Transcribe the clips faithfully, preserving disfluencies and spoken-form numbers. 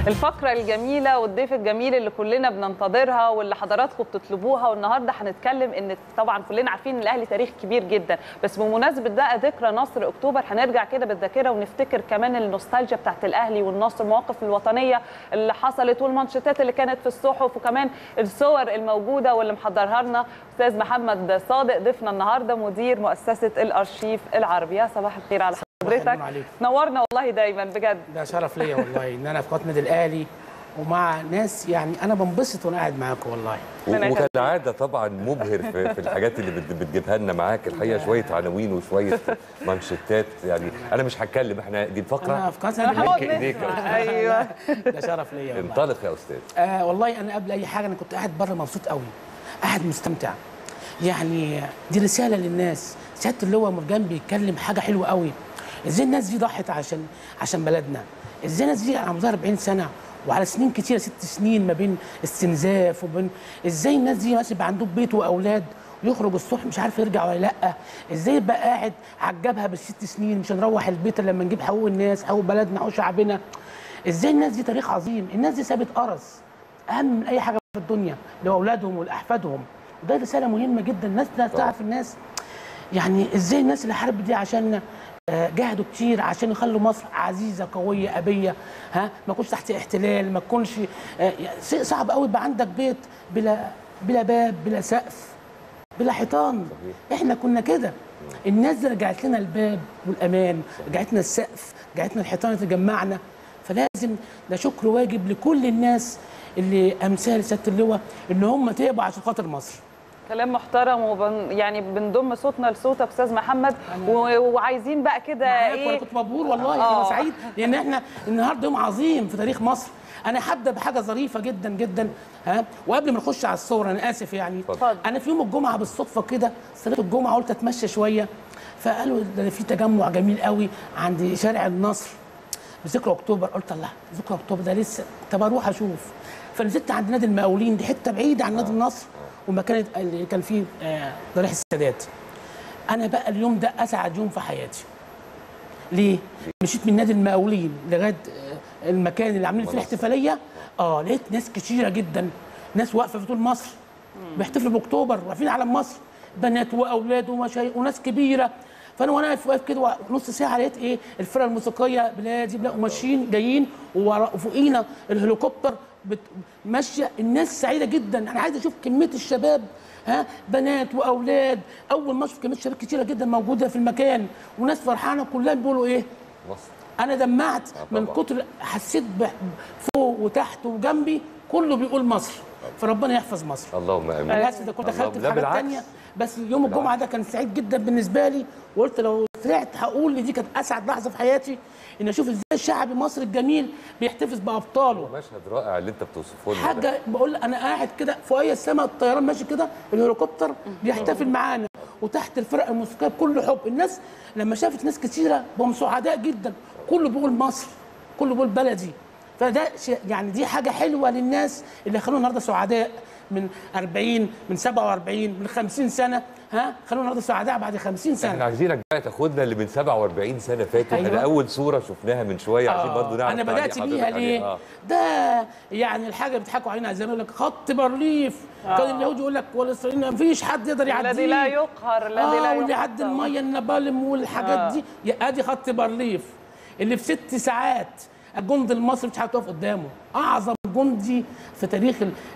الفقرة الجميلة والضيف الجميل اللي كلنا بننتظرها واللي حضراتكم بتطلبوها، والنهارده هنتكلم ان طبعا كلنا عارفين ان الاهلي تاريخ كبير جدا، بس بمناسبة بقى ذكرى نصر اكتوبر هنرجع كده بالذاكرة ونفتكر كمان النوستالجيا بتاعت الاهلي والنصر، المواقف الوطنية اللي حصلت والمانشيتات اللي كانت في الصحف، وكمان الصور الموجودة واللي محضرها لنا استاذ محمد صادق ضيفنا النهارده مدير مؤسسة الارشيف العربي. يا صباح الخير على حضرتك، نورنا والله دايما بجد. ده شرف ليا والله ان انا في قناه النادي الاهلي ومع ناس يعني انا بنبسط وانا قاعد معاكم والله. وكالعاده طبعا مبهر في, في الحاجات اللي بتجيبها لنا معاك الحقيقه، شويه عناوين وشويه مانشيتات. يعني انا مش هتكلم، احنا دي الفقره انا في قناه النادي الاهلي. ايوه ده شرف ليا والله. انطلق يا استاذ. آه والله انا قبل اي حاجه انا كنت قاعد بره مبسوط قوي، قاعد مستمتع. يعني دي رساله للناس، سياده اللواء مرجان بيتكلم حاجه حلوه قوي. ازاي الناس دي ضحت عشان عشان بلدنا؟ ازاي الناس دي على مدار أربعين سنه وعلى سنين كتيره، ست سنين ما بين استنزاف وبين، ازاي الناس دي مثلا يبقى عندهم بيت واولاد ويخرج الصبح مش عارف يرجع ولا لا؟ ازاي يبقى قاعد على الجبهه بالست سنين مش هنروح البيت الا لما نجيب حقوق الناس، حقوق بلدنا، حقوق شعبنا؟ ازاي الناس دي تاريخ عظيم، الناس دي سابت قرص اهم من اي حاجه في الدنيا لاولادهم ولاحفادهم، وده رساله مهمه جدا. الناس تعرف الناس يعني ازاي الناس اللي حاربت دي عشان جاهدوا كتير عشان يخلوا مصر عزيزه قويه ابيه، ها ما تكونش تحت احتلال، ما تكونش شيء صعب قوي يبقى عندك بيت بلا بلا باب بلا سقف بلا حيطان. احنا كنا كده، الناس دي رجعت لنا الباب والامان، رجعت لنا السقف، رجعت لنا الحيطان اللي تجمعنا. فلازم ده شكر واجب لكل الناس اللي امثال سياده اللواء ان هم تعبوا عشان خاطر مصر. كلام محترم، وبن يعني بنضم صوتنا لصوتك استاذ محمد، وعايزين بقى كده ايه. انا كنت مبهور والله، انا سعيد لان احنا النهارده يوم عظيم في تاريخ مصر. انا هبدا بحاجه ظريفه جدا جدا، ها، وقبل ما نخش على الصور انا اسف يعني فضل. انا في يوم الجمعه بالصدفه كده صلاه الجمعه قلت اتمشى شويه، فقالوا ده في تجمع جميل قوي عند شارع النصر بذكرى اكتوبر. قلت الله، ذكرى اكتوبر ده لسه، طب اروح اشوف. فنزلت عند نادي المقاولين، دي حته بعيده عن نادي النصر ومكان اللي كان فيه ضريح السادات. انا بقى اليوم ده اسعد يوم في حياتي. ليه؟ مشيت من نادي المقاولين لغايه المكان اللي عاملين فيه الاحتفاليه، اه لقيت ناس كتيره جدا، ناس واقفه في طول مصر بيحتفلوا باكتوبر، واقفين علم مصر، بنات واولاد ومشايخ وناس كبيره. فانا وانا واقف واقف كده نص ساعه لقيت ايه؟ الفرقه الموسيقيه بلادي بلا وماشيين جايين، وفوقينا الهليكوبتر ماشيه، الناس سعيده جدا. انا عايز اشوف كميه الشباب، ها، بنات واولاد. اول ما اشوف كميه شباب كتيره جدا موجوده في المكان وناس فرحانه كلها بيقولوا ايه؟ مصر. انا دمعت من كتر، حسيت فوق وتحت وجنبي كله بيقول مصر. فربنا يحفظ مصر. اللهم امين. انا اسف كنت دخلت في حاجات ثانيه، بس يوم الجمعه ده كان سعيد جدا بالنسبه لي، وقلت لو طلعت هقول ان دي كانت اسعد لحظه في حياتي، ان اشوف ازاي شعب مصر الجميل بيحتفظ بابطاله. مشهد رائع اللي انت بتوصفه لنا. حاجه بقول انا قاعد كده فوقيا السماء، الطيران ماشي كده، الهليكوبتر بيحتفل معانا، وتحت الفرقه الموسيقيه بكل حب. الناس لما شافت ناس كثيره بقوا سعداء جدا، كله بيقول مصر، كله بيقول بلدي. فده يعني دي حاجه حلوه للناس اللي خلونا النهارده سعداء من أربعين، من سبعة وأربعين، من خمسين سنه، ها، خلونا النهارده سعداء بعد خمسين سنه. احنا عايزينك بقى تاخدنا اللي من سبعة وأربعين سنه فاتوا. أيوة. احنا اول صوره شفناها من شويه عشان برضه نعرف. انا بدات بيها ليه؟ آه. ده يعني الحاجه بيضحكوا علينا زي ما يقول لك خط بارليف. آه. كان اليهود يقول لك والاسرائيليين ما فيش حد يقدر يعديه، الذي لا يقهر، الذي آه لا واللي يعدي الميه النبالم والحاجات آه. دي. ادي خط بارليف اللي في ست ساعات الجند المصري مش هتقف قدامه. اعظم جندي في تاريخ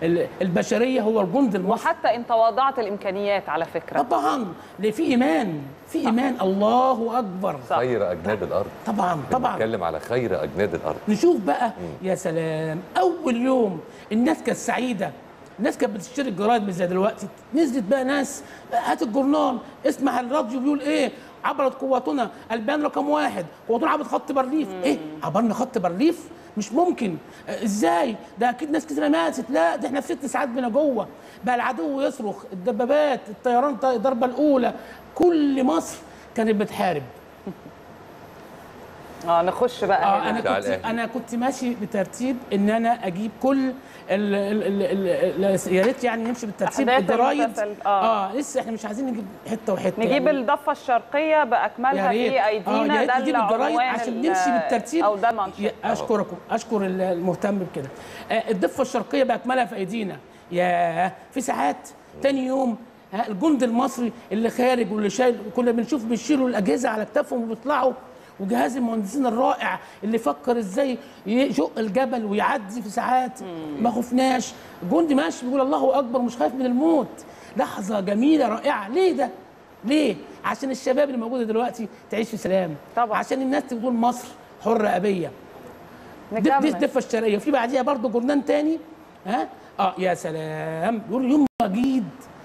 البشريه هو الجند المصري. وحتى ان تواضعت الامكانيات على فكره. طبعا اللي في ايمان، في ايمان. الله اكبر. صح. خير اجناد الارض. طبعا طبعا بنتكلم على خير اجناد الارض. نشوف بقى. مم. يا سلام، اول يوم الناس كانت سعيده، الناس كانت بتشتري الجرايد مش زي دلوقتي. نزلت بقى ناس، هات الجورنال، اسمع الراديو بيقول ايه، عبرت قواتنا البيان رقم واحد، قواتنا عبرت خط بارليف. مم. ايه عبرنا خط بارليف؟ مش ممكن. ازاي؟ ده اكيد ناس كتير ماتت. لا، ده احنا في ست ساعات بينا جوه. بقى العدو يصرخ، الدبابات، الطيران، الضربه الاولى، كل مصر كانت بتحارب. اه نخش بقى اه هنا. انا كنت انا كنت ماشي بترتيب ان انا اجيب كل ال ال ال ال يا ريت يعني نمشي بالترتيب الجرايد. اه, اه لسه احنا مش عايزين نجيب حته وحته، نجيب يعني الضفه الشرقيه باكملها في ايدينا. آه ده نجيب الجرايد عشان نمشي بالترتيب. او ده المنشط. اشكركم، اشكر المهتم بكده. آه الضفه الشرقيه باكملها في ايدينا. يا في ساعات تاني يوم الجند المصري اللي خارج واللي شايل، كنا بنشوف بيشيلوا الاجهزه على كتافهم وبيطلعوا، وجهاز المهندسين الرائع اللي فكر ازاي يشق الجبل ويعدي في ساعات. مم. ما خفناش. جندي ماشي بيقول الله اكبر مش خايف من الموت. لحظه جميله رائعه. ليه ده؟ ليه؟ عشان الشباب اللي موجوده دلوقتي تعيش في سلام طبعا، عشان الناس تقول مصر حره ابيه. دي الضفه الشرقيه. وفي بعديها برضه جرنان تاني ها اه يا سلام، يقول يوم مجيد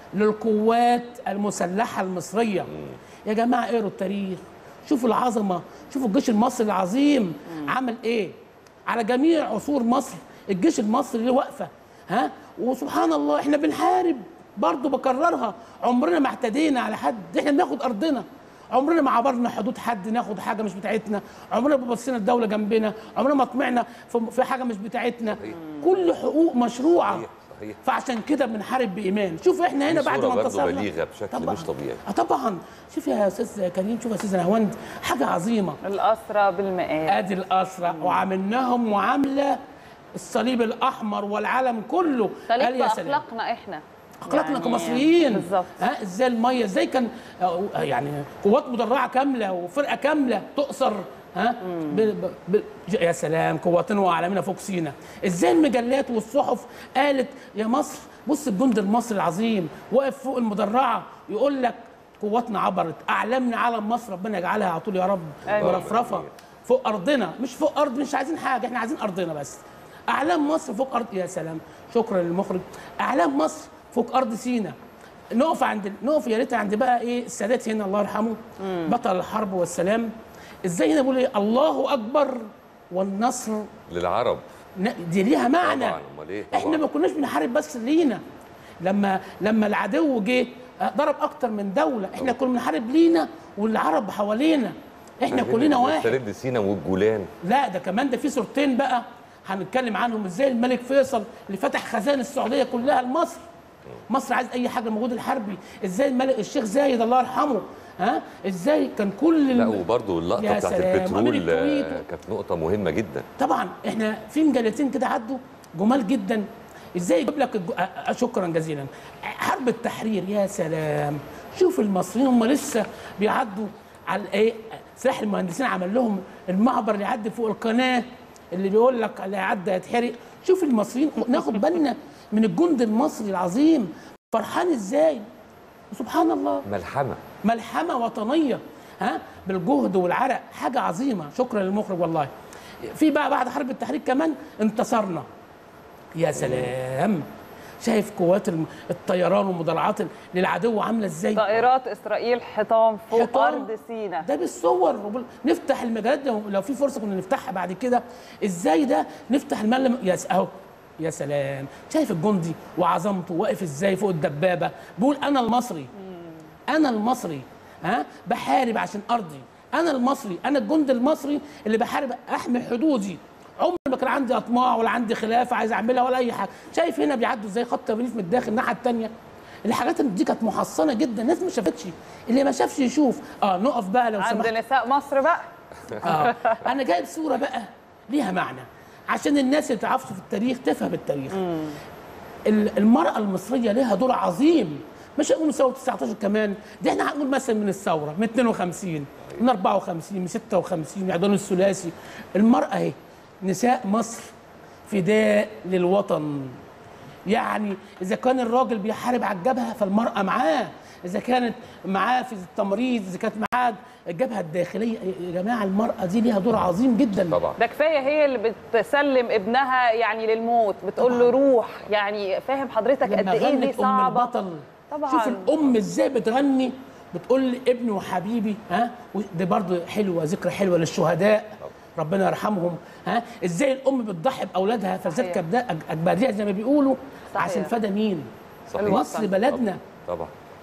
للقوات المسلحه المصريه. مم. يا جماعه اقروا التاريخ، شوفوا العظمه، شوفوا الجيش المصري العظيم. مم. عمل ايه على جميع عصور مصر. الجيش المصري اللي واقفه ها، وسبحان الله احنا بنحارب برضه، بكررها، عمرنا ما اعتدينا على حد، احنا بناخد ارضنا، عمرنا ما عبرنا حدود حد ناخد حاجه مش بتاعتنا، عمرنا ما بصينا الدوله جنبنا، عمرنا ما طمعنا في حاجه مش بتاعتنا. صحيح. كل حقوق مشروعه. صحيح. صحيح. فعشان كده بنحارب بايمان. شوف احنا هنا بعد ما انتصرنا بليغه بشكل مش طبيعي. اه طبعا. شوف يا استاذ كريم، شوف يا استاذ نهاوند، حاجه عظيمه. الاسرى بالمئات. ادي الاسرى وعاملناهم معامله الصليب الاحمر والعالم كله. قال يا سلام اخلاقنا احنا، اخلاقنا يعني كمصريين بالظبط. ها ازاي الميه، ازاي كان يعني قوات مدرعه كامله وفرقه كامله تؤثر ها ب... ب... ب... يا سلام، قواتنا واعلامنا فوق سينا. ازاي المجلات والصحف قالت يا مصر، بص الجند المصري العظيم واقف فوق المدرعه يقول لك قواتنا عبرت، اعلامنا علم مصر ربنا يجعلها على طول يا رب مرفرفه فوق ارضنا، مش فوق ارض، مش عايزين حاجه، احنا عايزين ارضنا بس. اعلام مصر فوق ارض. يا سلام، شكرا للمخرج. اعلام مصر فوق ارض سينا. نقف عند نقف يا ريت عند بقى ايه السادات هنا الله يرحمه. مم. بطل الحرب والسلام. ازاي هنا بيقول ايه الله اكبر والنصر للعرب. دي ليها معنى. طبعا. امال ايه؟ طبعا. احنا ما كناش بنحارب بس لينا. لما لما العدو جه ضرب اكتر من دوله، احنا كنا بنحارب لينا والعرب حوالينا، احنا كلنا واحد. استرد سينا والجولان. لا ده كمان ده في صورتين بقى هنتكلم عنهم. ازاي الملك فيصل اللي فتح خزائن السعوديه كلها لمصر. مصر عايز اي حاجه الموجود الحربي. ازاي الملك الشيخ زايد الله يرحمه ها، ازاي كان كل لا وبرضه اللقطه بتاعت البترول كانت نقطه مهمه جدا. طبعا احنا في مجلتين كده عدوا جمال جدا. ازاي يجيب لك الجو... شكرا جزيلا. حرب التحرير يا سلام، شوف المصريين هم لسه بيعدوا على ايه، سلاح المهندسين عمل لهم المعبر اللي يعدي فوق القناه اللي بيقول لك اللي هيعدي هيتحرق. شوف المصريين، ناخد بالنا من الجند المصري العظيم فرحان ازاي. سبحان الله، ملحمه ملحمه وطنيه ها بالجهد والعرق، حاجه عظيمه. شكرا للمخرج والله. في بقى بعد حرب التحرير كمان انتصرنا. يا سلام، شايف قوات الطيران والمدرعات للعدو عامله ازاي. طائرات اسرائيل حطام فوق حطام. ارض سينا ده بالصور. نفتح المجالات لو في فرصه كنا نفتحها بعد كده. ازاي ده نفتح الملم. يا اهو يا سلام، شايف الجندي وعظمته واقف ازاي فوق الدبابه بيقول انا المصري. انا المصري ها بحارب عشان ارضي. انا المصري، انا الجندي المصري اللي بحارب احمي حدودي. عمري ما كان عندي اطماع ولا عندي خلافه عايز اعملها ولا اي حاجه. شايف هنا بيعدوا ازاي خط تبريف من الداخل الناحيه الثانيه. الحاجات دي كانت محصنه جدا، الناس ما شافتش، اللي ما شافش يشوف. اه نقف بقى لو عند سمحت. نساء مصر بقى. اه انا جايب صوره بقى ليها معنى عشان الناس اللي تعرفش في التاريخ تفهم التاريخ. مم. المراه المصريه لها دور عظيم، مش هنقول من ثوره تسعتاشر كمان، دي احنا هنقول مثلا من الثوره من اتنين وخمسين من اربعة وخمسين من ستة وخمسين اعدام الثلاثي. المراه اهي، نساء مصر فداء للوطن. يعني اذا كان الراجل بيحارب على الجبهه فالمراه معاه، اذا كانت معاه في التمريض، اذا كانت معاه الجبهه الداخليه. يا جماعه المراه دي ليها دور عظيم جدا. طبعا. ده كفايه هي اللي بتسلم ابنها يعني للموت، بتقول له روح. يعني فاهم حضرتك قد ايه دي صعبه. ام البطل طبعا. شوف الام ازاي بتغني بتقول ابني وحبيبي ها، دي برضه حلوه، ذكرى حلوه للشهداء ربنا يرحمهم. ها ازاي الام بتضحي باولادها فلذات كبداء اجباديه زي ما بيقولوا. صحيح. عشان فدا مين؟ صحيح. مصر بلدنا. طبعا.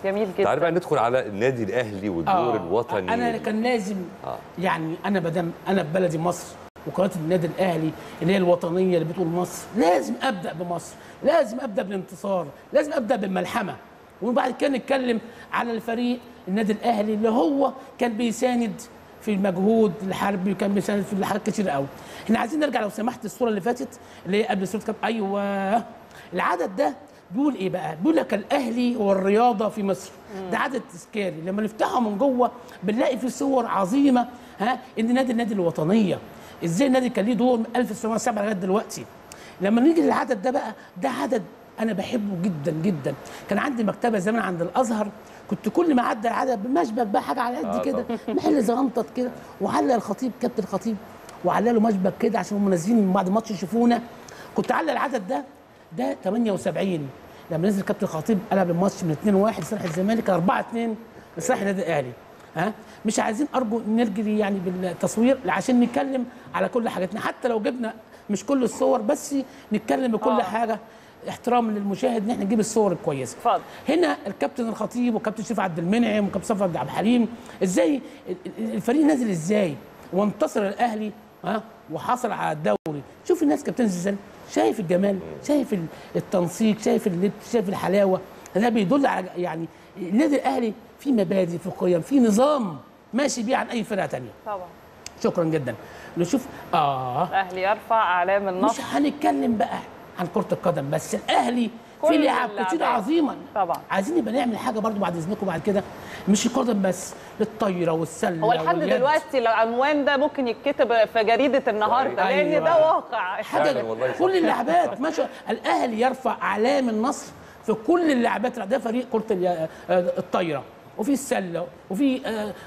جميل جدا. تعالى بقى ندخل على النادي الاهلي والدور آه. الوطني. انا كان لازم آه. يعني انا بدم انا في بلدي مصر وقناه النادي الاهلي اللي هي الوطنيه اللي بتقول مصر، لازم ابدا بمصر، لازم ابدا بالانتصار، لازم ابدا بالملحمه، وبعد كده نتكلم على الفريق النادي الاهلي اللي هو كان بيساند في المجهود الحربي وكان بيساند في حاجات كتير قوي. احنا عايزين نرجع لو سمحت الصوره اللي فاتت اللي هي قبل صوره كاب. ايوه العدد ده بيقول ايه بقى؟ بيقول لك الاهلي والرياضه في مصر. ده عدد تذكاري، لما نفتحه من جوه بنلاقي فيه صور عظيمه. ها ان نادي النادي الوطنيه ازاي النادي كان ليه دور من ألف وتسعمائة وسبعة لغايه دلوقتي. لما نيجي للعدد ده بقى، ده عدد انا بحبه جدا جدا. كان عندي مكتبه زمان عند الازهر، كنت كل ما عدى العدد بمشبك بقى حاجه على قد كده، محل زغنطط كده، وعلق الخطيب كابتن الخطيب وعلق له مشبك كده عشان هم نازلين من بعد الماتش يشوفونا. كنت علق العدد ده ده ثمانية وسبعين لما نزل كابتن الخطيب قلب الماتش من اتنين واحد لصالح الزمالك أربعة اتنين لصالح النادي الاهلي. ها مش عايزين ارجو نرجري يعني بالتصوير عشان نتكلم على كل حاجاتنا، حتى لو جبنا مش كل الصور بس نتكلم بكل آه. حاجه احترام للمشاهد ان احنا نجيب الصور الكويسه. اتفضل. هنا الكابتن الخطيب وكابتن شريف عبد المنعم وكابتن صفوت عبد الحليم، ازاي الفريق نازل ازاي وانتصر الاهلي ها وحصل على الدوري. شوف الناس كانت بتنزل ازاي، شايف الجمال، شايف التنسيق، شايف اللبس، شايف الحلاوه. ده بيدل على يعني النادي الاهلي في مبادئ، في قيم، في نظام ماشي بيه عن اي فرقه ثانيه. طبعا. شكرا جدا. نشوف اه الاهلي يرفع اعلام النصر. مش هنتكلم بقى عن كره القدم بس، الاهلي في لعب كتير عظيمه. طبعا عايزين يبقى نعمل حاجه برضو بعد اذنكم بعد كده، مش القدم بس، الطايره والسله. هو لحد دلوقتي العنوان ده ممكن يتكتب في جريده النهارده. أيوة. لان ده واقع حاجه كل اللعبات ماشي. الاهلي يرفع اعلام النصر في كل اللعبات. ده فريق كره الطايره وفي السله وفي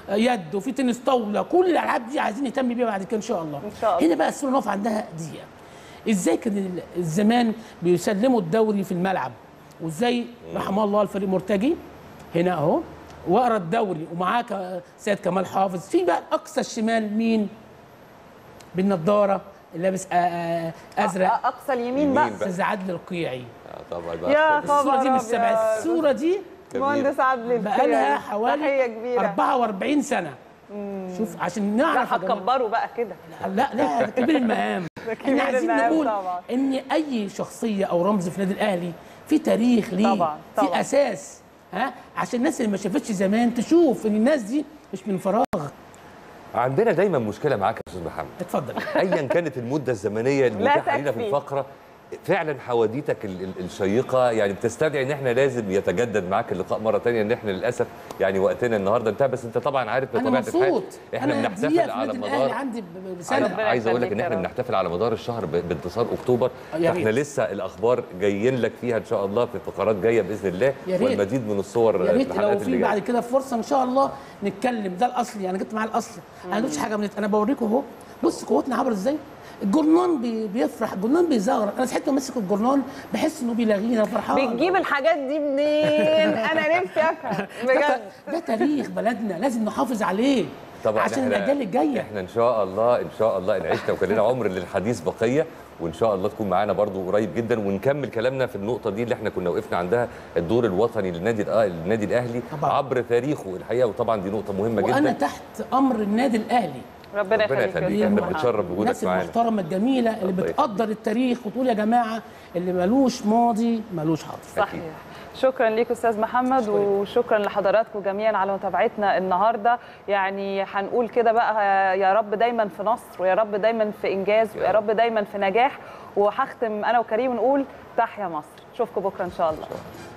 يد وفي تنس طاوله، كل الالعاب دي عايزين نهتم بيها بعد كده ان شاء الله. ان شاء الله. هنا بقى الصوره نقف عندها دقيقه. ازاي كان الزمان بيسلموا الدوري في الملعب، وازاي رحمه الله الفريق مرتجي هنا اهو وقرا الدوري ومعاه سيد كمال حافظ. في بقى اقصى الشمال مين بالنضاره اللي لابس ازرق؟ اقصى اليمين بقى استاذ عادل القيعي. طبعا بقى يا الصوره دي مش سبع الصوره دي مهندس عادل بقى لها حوالي أربعة وأربعين سنه. مم. شوف عشان نعرف هتكبروا بقى كده. لا لا كبير المقام. احنا عايزين نقول طبعا ان اي شخصيه او رمز في النادي الاهلي في تاريخ ليه، طبعا طبعا. في اساس. ها عشان الناس اللي ما شافتش زمان تشوف ان الناس دي مش من فراغ. عندنا دايما مشكله معاك يا استاذ محمد. اتفضل. ايا كانت المده الزمنيه المتاحه لنا في الفقره، فعلا حواديتك الشيقه يعني بتستدعي ان احنا لازم يتجدد معاك اللقاء مره ثانيه. ان احنا للاسف يعني وقتنا النهارده انتهى، بس انت طبعا عارف بطبيعه الحال احنا بنحتفل على مدار عندي عايز اقول لك ان احنا بنحتفل على مدار الشهر بانتصار اكتوبر، فاحنا لسه الاخبار جايين لك فيها ان شاء الله في فقرات جايه باذن الله، والمزيد من الصور. يا ريت لو في بعد كده فرصه ان شاء الله نتكلم. ده الاصل يعني، جبت معايا الاصل. انا ما قلتش حاجه من انا بوريكم اهو. بص قوتنا عبر ازاي. الجرنان بي بيفرح، الجرنان بيزغرق. انا ساعتها ماسك الجرنان بحس انه بيلاغينا فرحان. بتجيب الحاجات دي منين؟ انا نفسي افهم بجد. ده تاريخ بلدنا لازم نحافظ عليه طبعا عشان الاجيال الجايه. احنا ان شاء الله ان شاء الله ان عشنا وكان لنا عمر للحديث بقيه، وان شاء الله تكون معانا برضو قريب جدا ونكمل كلامنا في النقطه دي اللي احنا كنا وقفنا عندها، الدور الوطني للنادي النادي الاهلي طبعا. عبر تاريخه الحقيقه، وطبعا دي نقطه مهمه جدا. وانا تحت امر النادي الاهلي. ربنا يخليك. احنا بنتشرف بوجودك معانا. الناس المحترمه الجميله اللي بتقدر التاريخ وتقول يا جماعه اللي ملوش ماضي ملوش حاضر. صحيح. شكرا ليك استاذ محمد، وشكرا لحضراتكم جميعا على متابعتنا النهارده. يعني هنقول كده بقى يا رب دايما في نصر، ويا رب دايما في انجاز، ويا رب دايما في نجاح. وهختم انا وكريم نقول تحيا مصر. اشوفكم بكره ان شاء الله.